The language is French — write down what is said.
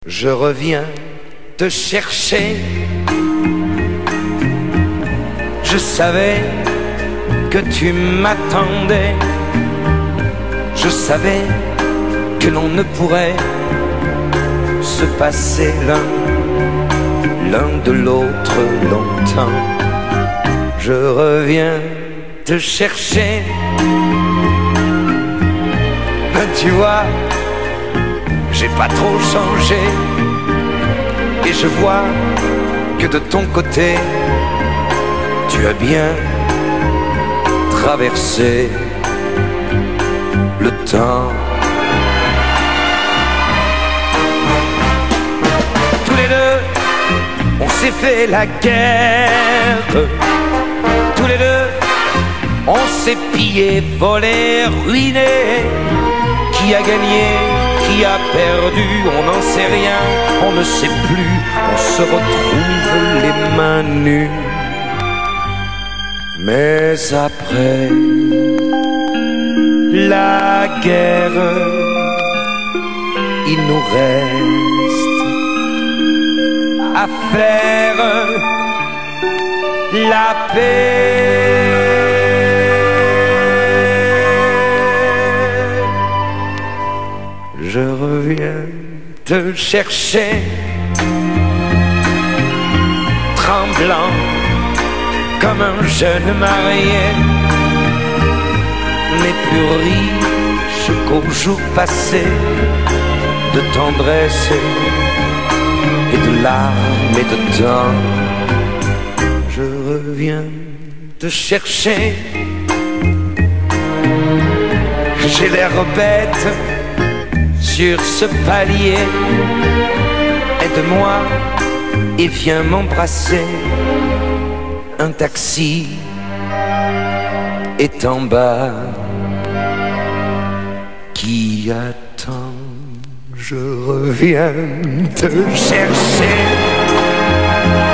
Je reviens te chercher. Je savais que tu m'attendais. Je savais que l'on ne pourrait se passer l'un de l'autre longtemps. Je reviens te chercher. Ben tu vois, j'ai pas trop changé. Et je vois que de ton côté, tu as bien traversé le temps. Tous les deux, on s'est fait la guerre. Tous les deux, on s'est pillé, volé, ruiné. Qui a gagné, qui a perdu, on n'en sait rien, on ne sait plus, on se retrouve les mains nues. Mais après la guerre, il nous reste à faire la paix. Je reviens te chercher, tremblant comme un jeune marié, mais plus riche qu'au jour passé de tendresse et de larmes et de temps. Je reviens te chercher. J'ai l'air bête sur ce palier. Aide-moi et viens m'embrasser. Un taxi est en bas qui attend. Je reviens te chercher.